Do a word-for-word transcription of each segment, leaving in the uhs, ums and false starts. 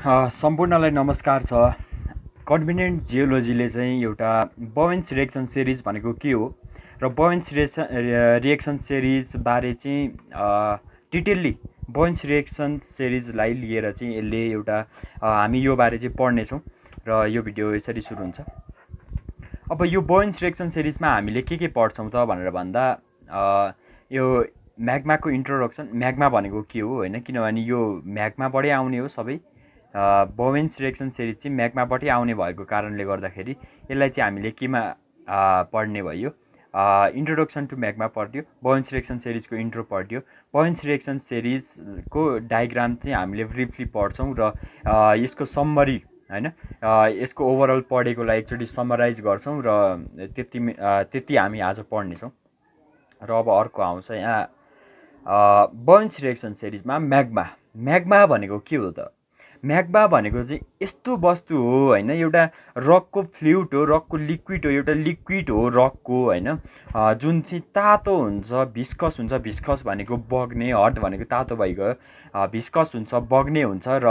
सम्पूर्णलाई नमस्कार छ। कन्भिनियन्ट जियोलोजीले चाहिँ एउटा बोवेन्स रिएक्सन सिरिज भनेको के हो र बोवेन्स रिएक्सन सिरिज बारे चाहिँ डिटेलली बोवेन्स रिएक्सन सिरिजलाई लिएर चाहिँ यसले एउटा हामी यो बारे चाहिँ पढ्नेछौँ र यो भिडियो यसरी सुरु हुन्छ। अब यो बोवेन्स रिएक्सन सिरिजमा हामीले के के पढ्छौँ त भनेर भन्दा यो म्याग्माको इन्ट्रोडक्सन, म्याग्मा भनेको के हो हैन, किनभने यो म्याग्माबाटै आउने हो सबै। बोवेन्स रिएक्सन सिरिज चाहिँ म्याग्माबाटै आउने भएको कारणले गर्दाखेरि यसलाई चाहिँ हामीले केमा पढ्ने भयो, इन्ट्रोडक्सन टु म्याग्मा पढ्यो, बोवेन्स रिएक्सन सिरिजको इन्ट्रो पढ्यो, बोवेन्स रिएक्सन सिरिजको डायग्राम चाहिँ हामीले ब्रिफली पढ्छौँ र यसको सम्मरी हैन, यसको ओभरअल पढेकोलाई एकचोटि समराइज गर्छौँ र त्यति त्यति हामी आज पढ्नेछौँ। र अब अर्को आउँछ यहाँ बोवेन्स रिएक्सन सिरिजमा म्याग्मा। म्याग्मा भनेको के हो त? म्याग्मा भनेको चाहिँ यस्तो वस्तु हो हैन, एउटा रकको फ्लुइड हो, रकको लिक्विड हो, एउटा लिक्विड हो रकको हैन, जुन चाहिँ तातो हुन्छ, भिस्कस हुन्छ। भिस्कस भनेको बग्ने, हट भनेको तातो भइगयो, भिस्कस हुन्छ, बग्ने हुन्छ र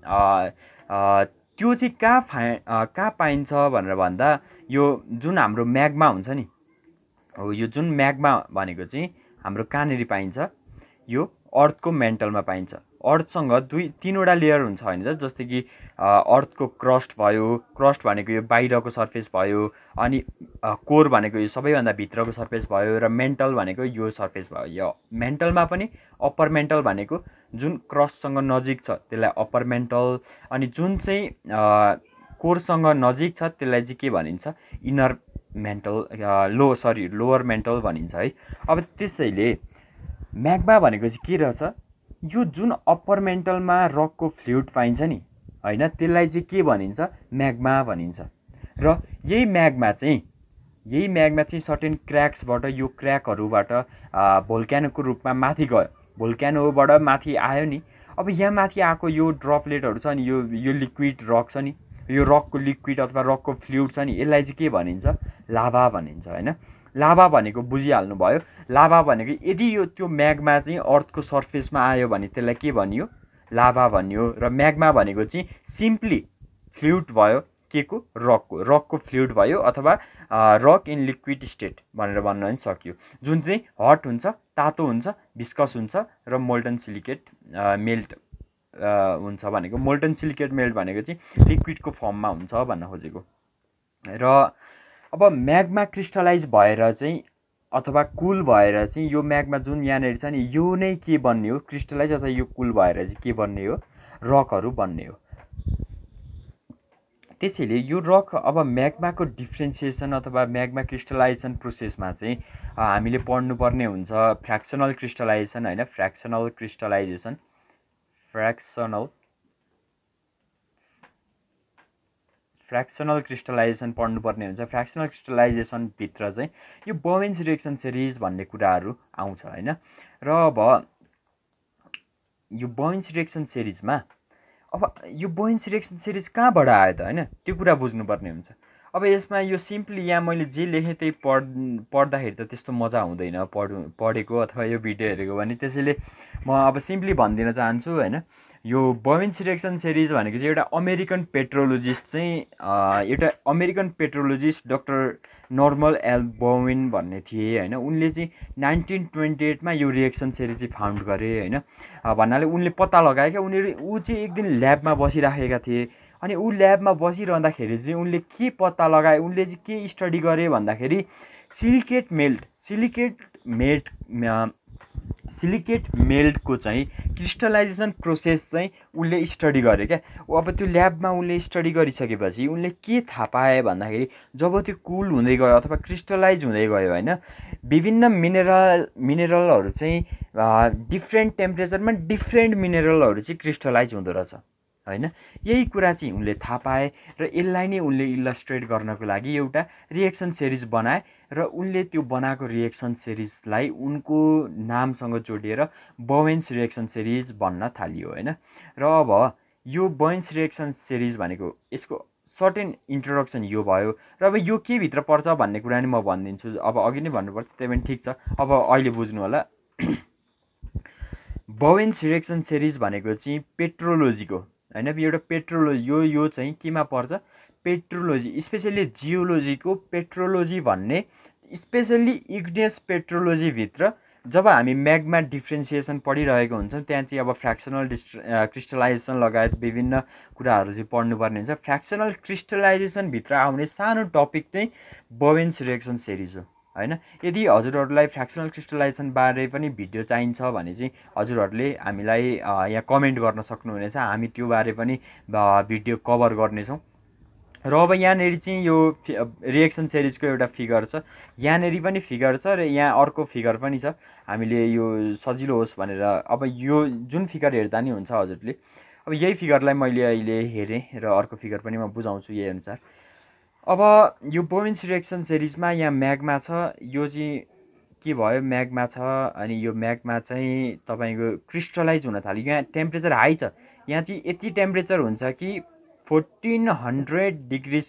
त्यो चाहिँ कहाँ फा कहाँ पाइन्छ भनेर भन्दा यो जुन हाम्रो म्याग्मा हुन्छ नि हो, यो जुन म्याग्मा भनेको चाहिँ हाम्रो कहाँनिर पाइन्छ, यो अर्थको मेन्टलमा पाइन्छ। अर्थसँग दुई तिनवटा लेयर हुन्छ होइन त, जस्तै कि अर्थको क्रस्ट भयो, क्रस्ट भनेको यो बाहिरको सर्फेस भयो, अनि कोर भनेको यो सबैभन्दा भित्रको सर्फेस भयो, र मेन्टल भनेको यो सर्फेस भयो। यो मेन्टलमा पनि अप्पर मेन्टल भनेको जुन क्रस्टसँग नजिक छ त्यसलाई अप्पर मेन्टल, अनि जुन चाहिँ कोरसँग नजिक छ त्यसलाई चाहिँ के भनिन्छ, inner mantle, low sorry lower mantle भनिन्छ है। अब त्यसैले म्याग्मा भनेको चाहिँ के रहेछ, यो जुन अप्पर मेन्टलमा रकको फ्लुइड पाइन्छ नि हैन, त्यसलाई चाहिँ के भनिन्छ, म्याग्मा भनिन्छ। र यही म्याग्मा चाहिँ यही म्याग्मा चाहिँ सर्टेन क्र्याक्सबाट, यो क्र्याकहरूबाट भोल्क्यानोको रूपमा माथि गयो, भोल्क्यानोबाट माथि आयो नि। अब यहाँ माथि आएको यो ड्रपलेटहरू छ नि, यो यो लिक्विड रक छ नि, यो रकको लिक्विड अथवा रकको फ्लुइड छ नि, यसलाई चाहिँ के भनिन्छ, लाभा भनिन्छ हैन। लाभा भनेको बुझिहाल्नु भयो, लाभा भनेको यदि यो त्यो म्याग्मा चाहिँ अर्थको सर्फेसमा आयो भने त्यसलाई के भनियो, लाभा भनियो। र म्याग्मा भनेको चाहिँ सिम्पली फ्लुइड भयो, के को, रकको रकको फ्लुइड भयो, अथवा रक इन लिक्विड स्टेट भनेर भन्न पनि सकियो, जुन चाहिँ हट हुन्छ, तातो हुन्छ, भिस्कस हुन्छ र मोल्टन सिलिकेट मेल्ट हुन्छ भनेको। मोल्टन सिलिकेट मेल्ट भनेको चाहिँ लिक्विडको फर्ममा हुन्छ भन्न खोजेको। र अब म्याग्मा क्रिस्टलाइज भएर चाहिँ अथवा कुल भएर चाहिँ यो म्याग्मा जुन यहाँनिर छ नि, यो नै के बन्ने हो, क्रिस्टलाइज अथवा यो कुल भएर चाहिँ के बन्ने हो, रकहरू बन्ने हो। त्यसैले यो रक अब म्याग्माको डिफ्रेन्सिएसन अथवा म्याग्मा क्रिस्टलाइजेसन प्रोसेसमा चाहिँ हामीले पढ्नुपर्ने हुन्छ फ्र्याक्सनल क्रिस्टलाइजेसन हैन, फ्र्याक्सनल क्रिस्टलाइजेसन फ्र्याक्सनल फ्र्याक्सनल क्रिस्टलाइजेसन पढ्नुपर्ने हुन्छ। फ्र्याक्सनल क्रिस्टलाइजेसन भित्र चाहिँ यो बोवेन्स रिएक्सन सिरिज भन्ने कुराहरू आउँछ हैन। र अब यो बोवेन्स रिएक्सन सिरिजमा अब यो बोवेन्स रिएक्सन सिरिज कहाँबाट आयो त हैन, त्यो कुरा बुझ्नुपर्ने हुन्छ। अब यसमा यो सिम्पली यहाँ मैले जे लेखेँ त्यही पढ पढ्दाखेरि त त्यस्तो मजा हुँदैन पढ पढेको अथवा यो भिडियो हेरेको भने। त्यसैले म अब सिम्पली भनिदिन चाहन्छु हैन, यो बोवेन्स रिएक्सन सिरिज भनेको चाहिँ एउटा अमेरिकन पेट्रोलोजिस्ट चाहिँ एउटा American petrologist doctor Norman L Bowen भन्ने थिए हैन। उनले चाहिँ नाइन्टिन ट्वेन्टी एटमा यो रिएक्सन सिरिज चाहिँ फाउन्ड गरे हैन। भन्नाले उनले पत्ता लगाए क्या, उनीहरू ऊ चाहिँ एक दिन ल्याबमा बसिराखेका थिए, अनि ऊ ल्याबमा बसिरहँदाखेरि चाहिँ उनले के पत्ता लगाए, उनले चाहिँ के स्टडी गरे भन्दाखेरि silicate melt silicate melt silicate मेल्टको चाहिँ क्रिस्टलाइजेसन प्रोसेस चाहिँ उनले स्टडी गरे क्या। अब त्यो ल्याबमा उनले स्टडी गरिसकेपछि उनले के थाहा पाए भन्दाखेरि जब त्यो कुल हुँदै गयो अथवा क्रिस्टलाइज हुँदै गयो हैन, विभिन्न मिनरल मिनरलहरू चाहिँ डिफ्रेन्ट टेम्परेचरमा डिफ्रेन्ट मिनरलहरू चाहिँ क्रिस्टलाइज हुँदो रहेछ हैन। यही कुरा चाहिँ उनले थाहा पाए र यसलाई नै उनले इलस्ट्रेट गर्नको लागि एउटा रिएक्सन सिरिज बनाए र उनले त्यो बनाएको रिएक्सन सिरिजलाई उनको नामसँग जोडिएर बोवेन्स रिएक्सन सिरिज भन्न थालियो हैन। र अब यो बोवेन्स रिएक्सन सिरिज भनेको यसको सर्टेन इन्ट्रोडक्सन यो भयो। र अब यो के भित्र पर्छ भन्ने कुरा नि म भनिदिन्छु, अब अघि नै भन्नुपर्छ त्यही पनि ठिक छ, अब अहिले बुझ्नु होला। बोवेन्स रिएक्सन सिरिज भनेको चाहिँ पेट्रोलोजीको हैन। एउटा पेट्रोलोजी यो यो चाहिँ केमा पर्छ, पेट्रोलोजी, स्पेसली जियोलोजीको पेट्रोलोजी भन्ने स्पेसली इग्नियस पेट्रोलोजी भित्र जब हामी म्याग्मा डिफ्रेन्सिएसन पढिरहेको हुन्छौँ त्यहाँ चाहिँ अब फ्र्याक्सनल डिस्ट क्रिस्टलाइजेसन लगायत विभिन्न कुराहरू चाहिँ पढ्नुपर्ने हुन्छ। फ्र्याक्सनल क्रिस्टलाइजेसनभित्र आउने सानो टपिक चाहिँ बोवेन्स रिएक्सन सिरिज हो हैन। यदि हजुरहरूलाई फ्र्याक्सनल क्रिस्टलाइजेसन बारे पनि भिडियो चाहिन्छ भने चाहिँ हजुरहरूले हामीलाई यहाँ कमेन्ट गर्न सक्नुहुनेछ, हामी त्यो बारे पनि भिडियो कभर गर्नेछौँ। र अब यहाँनिर चाहिँ यो रिएक्सन सिरिजको एउटा फिगर छ, यहाँनिर पनि फिगर छ र यहाँ अर्को फिगर पनि छ। हामीले यो सजिलो होस् भनेर अब यो जुन फिगर हेर्दा नि हुन्छ हजुरले, अब यही फिगरलाई मैले अहिले हेरेँ र अर्को फिगर पनि म बुझाउँछु यही अनुसार। अब यो बोवेन्स रिएक्सन सिरिजमा यहाँ म्याग्मा छ, यो चाहिँ के भयो म्याग्मा छ, अनि यो म्याग्मा चाहिँ तपाईँको क्रिस्टलाइज हुन थाल्यो। यहाँ टेम्परेचर हाई छ, यहाँ चाहिँ यति टेम्परेचर हुन्छ कि फोर्टिन हन्ड्रेड डिग्री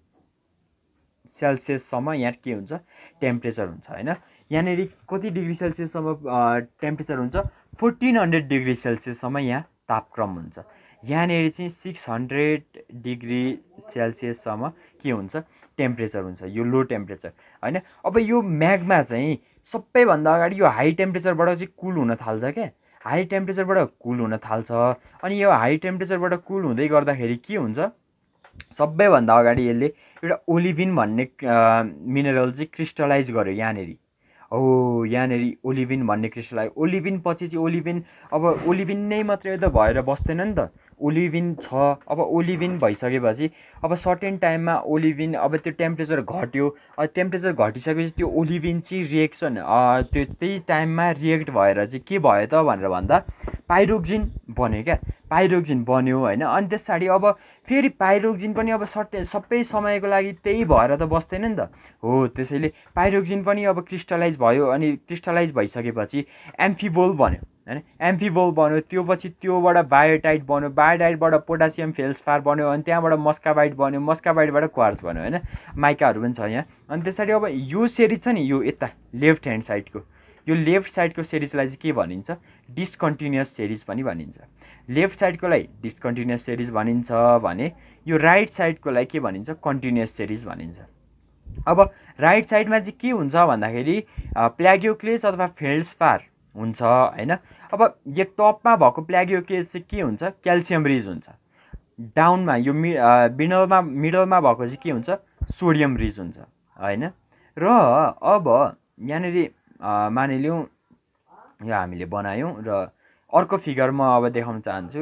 सेल्सियससम्म यहाँ के हुन्छ टेम्परेचर हुन्छ हैन। यहाँनिर कति डिग्री सेल्सियससम्म टेम्परेचर हुन्छ, फोर्टिन हन्ड्रेड डिग्री सेल्सियससम्म यहाँ तापक्रम हुन्छ। यहाँनिर चाहिँ सिक्स हन्ड्रेड डिग्री सेल्सियससम्म के हुन्छ टेम्परेचर हुन्छ, यो लो टेम्परेचर हैन। अब यो म्याग्मा चाहिँ सबैभन्दा अगाडि यो हाई टेम्परेचरबाट चाहिँ कुल हुन थाल्छ क्या, हाई टेम्परेचरबाट कुल हुन थाल्छ। अनि यो हाई टेम्परेचरबाट कुल हुँदै गर्दाखेरि के हुन्छ, सबैभन्दा अगाडि यसले एउटा ओलिभिन भन्ने मिनरल चाहिँ क्रिस्टलाइज गर्यो यहाँनिर। हो यहाँनिर ओलिभिन भन्ने क्रिस्टलाइज, ओलिभिन पछि चाहिँ ओलिभिन, अब ओलिभिन नै मात्रै त भएर बस्दैन नि त, ओलिभिन छ। अब ओलिभिन भइसकेपछि अब सर्टेन टाइममा ओलिभिन अब त्यो टेम्परेचर घट्यो, टेम्परेचर घटिसकेपछि त्यो ओलिभिन चाहिँ रिएक्सन त्यो त्यही टाइममा रिएक्ट भएर चाहिँ के भयो त भनेर भन्दा पाइरोक्सिन बन्यो क्या, पाइरोक्सिन बन्यो हैन। अनि त्यस पछाडि अब फेरि पाइरोक्सिन पनि अब सर्टे सबै समयको लागि त्यही भएर त बस्दैन नि त। हो त्यसैले पाइरोक्सिन पनि अब क्रिस्टलाइज भयो, अनि क्रिस्टलाइज भइसकेपछि एम्फिबोल बन्यो हैन, एम्फिबोल बन्यो। त्यो पछि त्योबाट बायोटाइट बन्यो, बायोटाइटबाट पोटासियम फेल्सपार बन्यो, अनि त्यहाँबाट मस्काबाइट बन्यो, मस्काबाइटबाट क्वार्ट्ज बन्यो हैन, माइकाहरू पनि छ यहाँ। अनि त्यस पछाडि अब यो सिरिज छ नि यो यता लेफ्ट ह्यान्ड साइडको, यो लेफ्ट साइडको सिरिजलाई चाहिँ के भनिन्छ, डिस्कन्टिन्युअस सिरिज पनि भनिन्छ। लेफ्ट साइडकोलाई डिस्कन्टिन्युअस सिरिज भनिन्छ भने यो राइट साइडकोलाई के भनिन्छ, कन्टिन्युअस सिरिज भनिन्छ। अब राइट साइडमा चाहिँ के हुन्छ भन्दाखेरि प्लागियोक्लेज अथवा फेल्सपार हुन्छ हैन। अब यो टपमा भएको प्लागियोक्लेज चाहिँ के हुन्छ, क्याल्सियम रिच हुन्छ। डाउनमा यो मि मिडलमा मिडलमा भएको चाहिँ के हुन्छ, सोडियम रिच हुन्छ हैन। र अब यहाँनिर मानिलिउँ यो हामीले बनायौँ र अर्को फिगर म अब देखाउन चाहन्छु,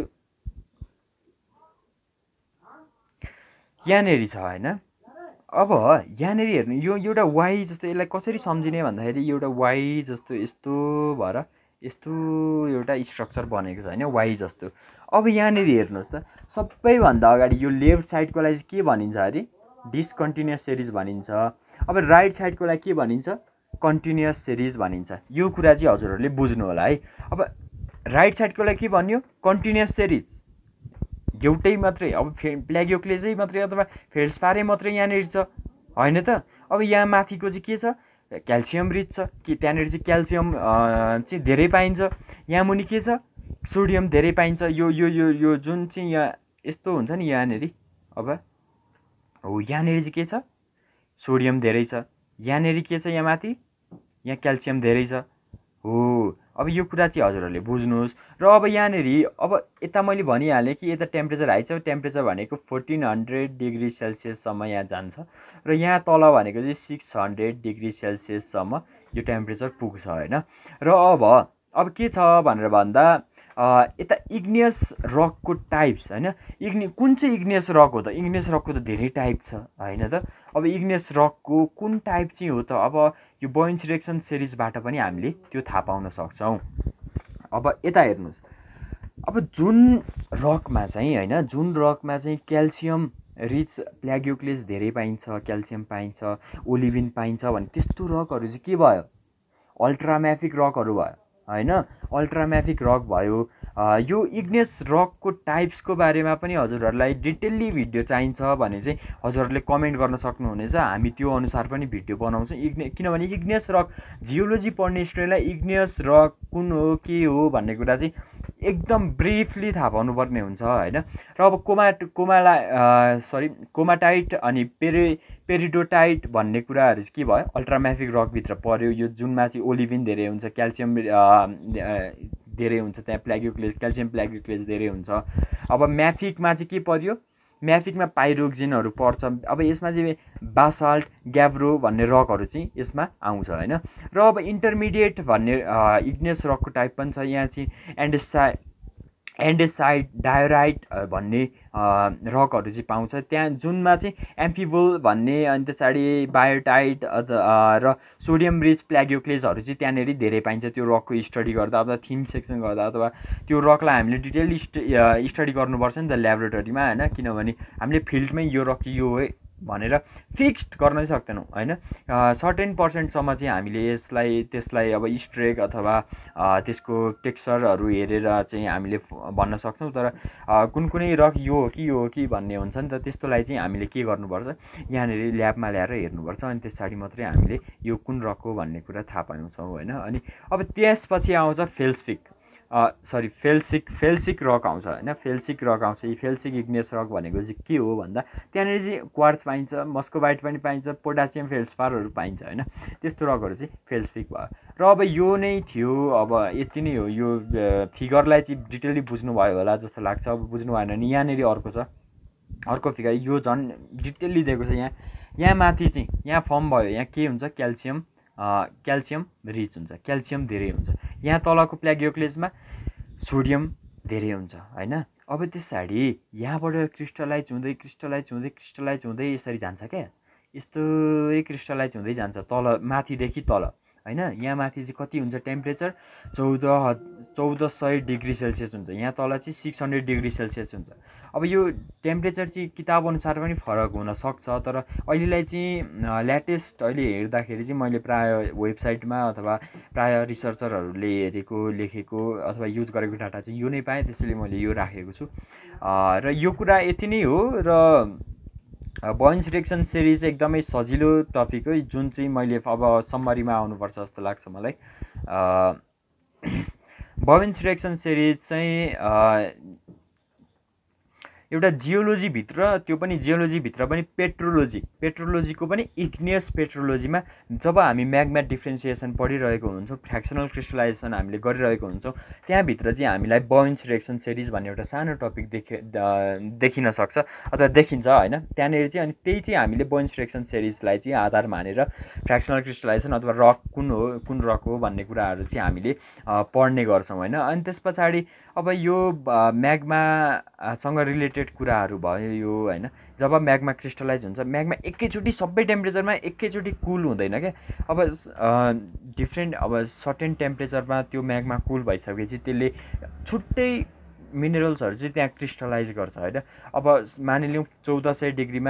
यहाँनिर छ हैन। अब यहाँनिर हेर्नु यो एउटा वाइ जस्तो, यसलाई कसरी सम्झिने भन्दाखेरि एउटा वाइ जस्तो यस्तो भएर यस्तो एउटा स्ट्रक्चर बनेको छ हैन, वाइ जस्तो। अब यहाँनिर हेर्नुहोस् त, सबैभन्दा अगाडि यो लेफ्ट साइडकोलाई चाहिँ के भनिन्छ अरे, डिस्कन्टिन्युअस सिरिज भनिन्छ। अब राइट साइडकोलाई के भनिन्छ, कन्टिन्युअस सिरिज भनिन्छ। यो कुरा चाहिँ हजुरहरूले बुझ्नु होला है। अब राइट साइडकोलाई के भन्यो, कन्टिन्युअस सिरिज एउटै मात्रै, अब फे प्लागियोक्लेजै मात्रै अथवा फेल्सपारै मात्रै यहाँनिर छ होइन त। अब यहाँ माथिको चाहिँ के छ, क्याल्सियम रिच छ कि त्यहाँनिर चाहिँ क्याल्सियम चाहिँ धेरै पाइन्छ, यहाँ मुनि के छ, सोडियम धेरै पाइन्छ। यो यो यो यो जुन चाहिँ यहाँ यस्तो हुन्छ नि यहाँनिर, अब हो यहाँनिर चाहिँ के छ, सोडियम धेरै छ, यहाँनिर के छ, यहाँ माथि यहाँ क्याल्सियम धेरै छ। हो अब यो कुरा चाहिँ हजुरहरूले बुझ्नुहोस्। र अब यहाँनिर अब यता मैले भनिहालेँ कि यता टेम्परेचर हाई छ, टेम्परेचर भनेको फोर्टिन हन्ड्रेड डिग्री सेल्सियससम्म यहाँ जान्छ, र यहाँ तल भनेको चाहिँ सिक्स हन्ड्रेड डिग्री सेल्सियससम्म यो टेम्परेचर पुग्छ होइन। र अब अब के छ भनेर भन्दा यता इग्नियस रकको टाइप्स होइन, इग्नि कुन चाहिँ इग्नियस रक हो त, इग्नियस रकको त धेरै टाइप छ होइन त। अब इग्नियस रकको कुन टाइप चाहिँ हो त, अब यो बोवेन्स रिएक्सन सिरिजबाट पनि हामीले त्यो थाहा पाउन सक्छौँ। अब यता हेर्नुहोस्, अब जुन रकमा चाहिँ होइन, जुन रकमा चाहिँ क्याल्सियम रिच प्लागियोक्लेज धेरै पाइन्छ, क्याल्सियम पाइन्छ, ओलिभिन पाइन्छ भने त्यस्तो रकहरू चाहिँ के भयो, अल्ट्राम्याफिक रकहरू भयो होइन, अल्ट्राम्याफिक रक भयो। यो इग्नियस रकको टाइप्सको बारेमा पनि हजुरहरूलाई डिटेल्ली भिडियो चाहिन्छ भने चाहिँ हजुरहरूले कमेन्ट गर्न सक्नुहुनेछ, हामी त्यो अनुसार पनि भिडियो बनाउँछौँ। इग्ने किनभने इग्नियस रक जियोलोजी पढ्ने स्टुडेन्टलाई इग्नियस रक कुन हो के हो भन्ने कुरा चाहिँ एकदम ब्रिफली थाहा पाउनुपर्ने हुन्छ होइन। र अब कोमा कोमालाई सरी कोमाटाइट अनि पेरि पेरिडोटाइट भन्ने कुराहरू चाहिँ के भयो, अल्ट्राम्याफिक रकभित्र पर्यो। यो जुनमा चाहिँ ओलिभिन धेरै हुन्छ, क्याल्सियम धेरै हुन्छ, त्यहाँ प्लागियोक्लेज क्याल्सियम प्लागियोक्लेज धेरै हुन्छ। अब म्याफिकमा चाहिँ के पर्यो, म्याफिकमा पाइरोक्सिनहरू पर्छ। अब यसमा चाहिँ बासाल्ट ग्याब्रो भन्ने रकहरू चाहिँ यसमा आउँछ होइन। र अब इन्टरमिडिएट भन्ने इग्नियस रकको टाइप पनि छ। यहाँ चाहिँ एन्डेसा एन्डेसाइड डायोराइट भन्ने रकहरू चाहिँ पाउँछ त्यहाँ, जुनमा चाहिँ एम्फिबोल भन्ने अनि पछाडि बायोटाइट र सोडियम रिच प्लागियोक्लेजहरू चाहिँ त्यहाँनिर धेरै पाइन्छ। त्यो रकको स्टडी गर्दा अथवा थिम सेक्सन गर्दा अथवा त्यो रकलाई हामीले डिटेल स्टडी गर्नुपर्छ नि त ल्याबोरेटरीमा होइन, किनभने हामीले फिल्डमै यो रक यो हो भनेर फिक्स्ड गर्नै सक्दैनौँ होइन। सर्टेन पर्सेन्टसम्म चाहिँ हामीले यसलाई त्यसलाई अब स्ट्रेक अथवा त्यसको टेक्सचरहरू हेरेर चाहिँ हामीले भन्न सक्छौँ। तर कुन कुनै रक यो हो कि यो हो कि भन्ने हुन्छ नि त, त्यस्तोलाई चाहिँ हामीले के गर्नुपर्छ, यहाँनिर ल्याबमा ल्याएर हेर्नुपर्छ। अनि त्यस पछाडि मात्रै हामीले यो कुन रक हो भन्ने कुरा थाहा पाउँछौँ होइन। अनि अब त्यसपछि आउँछ felsic sorry felsic felsic rock आउँछ होइन। फेल्सिक रक आउँछ। यी फेल्सिक इग्नियस रक भनेको चाहिँ के हो भन्दा त्यहाँनिर चाहिँ क्वार्ट्ज पाइन्छ, मस्कोबाइट पनि पाइन्छ, पोटासियम फेल्सपारहरू पाइन्छ होइन। त्यस्तो रकहरू चाहिँ फेल्सफिक भयो। र अब यो नै थियो, अब यति नै हो। यो फिगरलाई चाहिँ डिटेलली बुझ्नुभयो होला जस्तो लाग्छ। अब बुझ्नु भएन भने यहाँनिर अर्को छ, अर्को फिगर यो झन् डिटेलली दिएको छ। यहाँ यहाँ माथि चाहिँ यहाँ फर्म भयो, यहाँ के हुन्छ, क्याल्सियम क्याल्सियम रिच हुन्छ, क्याल्सियम धेरै हुन्छ। यहाँ तलको प्लागियोक्लेजमा सोडियम धेरै हुन्छ होइन। अब त्यस पछाडि यहाँबाट क्रिस्टलाइज हुँदै क्रिस्टलाइज हुँदै क्रिस्टलाइज हुँदै यसरी जान्छ क्या, यस्तै क्रिस्टलाइज हुँदै जान्छ तल माथिदेखि तल होइन। यहाँ माथि चाहिँ कति हुन्छ टेम्परेचर, चौध चौध सय डिग्री सेल्सियस हुन्छ। यहाँ तल चाहिँ सिक्स हन्ड्रेड डिग्री सेल्सियस हुन्छ। अब यो टेम्परेचर चाहिँ किताब अनुसार पनि फरक हुनसक्छ, तर अहिलेलाई चाहिँ लेटेस्ट अहिले हेर्दाखेरि चाहिँ मैले प्रायः वेबसाइटमा अथवा प्रायः रिसर्चरहरूले हेरेको लेखेको अथवा युज गरेको डाटा चाहिँ यो नै पाएँ, त्यसैले मैले यो राखेको छु। र यो कुरा यति नै हो। र बोवेन्स रिएक्सन सिरिज एकदमै सजिलो टपिक हो, जुन चाहिँ मैले अब सम्मरीमा आउनुपर्छ जस्तो लाग्छ मलाई। बोवेन्स रिएक्सन सिरिज चाहिँ एउटा जियोलोजीभित्र, त्यो पनि जियोलोजीभित्र पनि पेट्रोलोजी पेट्रोलोजीको पनि इग्नियस पेट्रोलोजीमा जब हामी म्याग्मा डिफ्रेन्सिएसन पढिरहेको हुन्छौँ, फ्र्याक्सनल क्रिस्टलाइजेसन हामीले गरिरहेको हुन्छौँ, त्यहाँभित्र चाहिँ हामीलाई बोवेन्स रिएक्सन सिरिज भन्ने एउटा सानो टपिक देखे देखिन सक्छ अथवा देखिन्छ होइन। त्यहाँनिर चाहिँ अनि त्यही चाहिँ हामीले बोवेन्स रिएक्सन सिरिजलाई चाहिँ आधार मानेर फ्र्याक्सनल क्रिस्टलाइजेसन अथवा रक कुन हो कुन रक हो भन्ने कुराहरू चाहिँ हामीले पढ्ने गर्छौँ होइन। अनि त्यस पछाडि अब यो म्याग्मासँग रिलेटेड कुराहरू भयो यो होइन। जब म्याग्मा क्रिस्टलाइज हुन्छ, म्याग्मा एकैचोटि सबै टेम्परेचरमा एकैचोटि कुल हुँदैन क्या। अब डिफ्रेन्ट अब सर्टेन टेम्परेचरमा त्यो म्याग्मा कुल भइसकेपछि त्यसले छुट्टै मिनरल्सहरू चाहिँ त्यहाँ क्रिस्टलाइज गर्छ होइन। अब मानिलिउँ चौध सय डिग्रीमा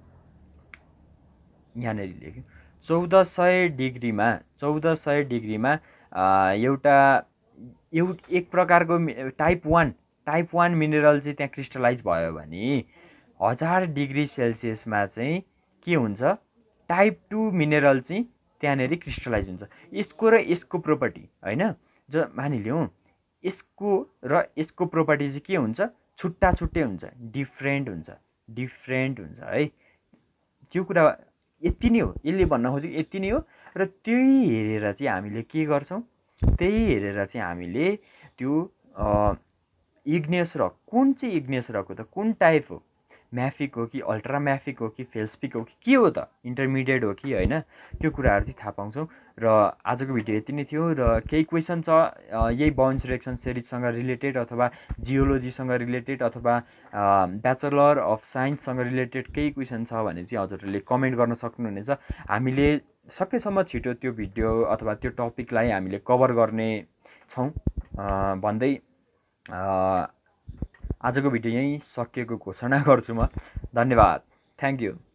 यहाँनिर लेख्यो चौध सय डिग्रीमा चौध सय डिग्रीमा एउटा एउटा एक प्रकारको type one type one mineral चाहिँ त्यहाँ क्रिस्टलाइज भयो भने हजार डिग्री सेल्सियसमा चाहिँ के हुन्छ, टाइप टू मिनरल चाहिँ त्यहाँनिर क्रिस्टलाइज हुन्छ। यसको र यसको प्रोपर्टी होइन, जो मानिलिउँ यसको र यसको प्रोपर्टी चाहिँ के हुन्छ, छुट्टा छुट्टै हुन्छ, डिफ्रेन्ट हुन्छ डिफ्रेन्ट हुन्छ है। त्यो कुरा यति नै हो, यसले भन्न खोजेको यति नै हो। र त्यही हेरेर चाहिँ हामीले के गर्छौँ, त्यही हेरेर चाहिँ हामीले त्यो इग्नियस रक कुन चाहिँ इग्नियस रक हो त, कुन टाइप हो, म्याफिक हो कि अल्ट्रा म्याफिक हो कि फेल्सपिक हो कि के हो त, इन्टरमिडिएट हो कि होइन, त्यो कुराहरू चाहिँ थाहा पाउँछौँ। र आजको भिडियो यति नै थियो। र केही क्वेसन छ यही बोवेन्स रिएक्सन सिरिजसँग रिलेटेड अथवा जियोलोजीसँग रिलेटेड अथवा ब्याचलर अफ साइन्ससँग रिलेटेड केही क्वेसन छ भने चाहिँ हजुरहरूले कमेन्ट गर्न सक्नुहुनेछ। हामीले सकेसम्म छिटो त्यो भिडियो अथवा त्यो टपिकलाई हामीले कभर गर्ने छौँ भन्दै आजको भिडियो यहीँ सकिएको घोषणा गर्छु म। धन्यवाद, थ्याङ्क यू।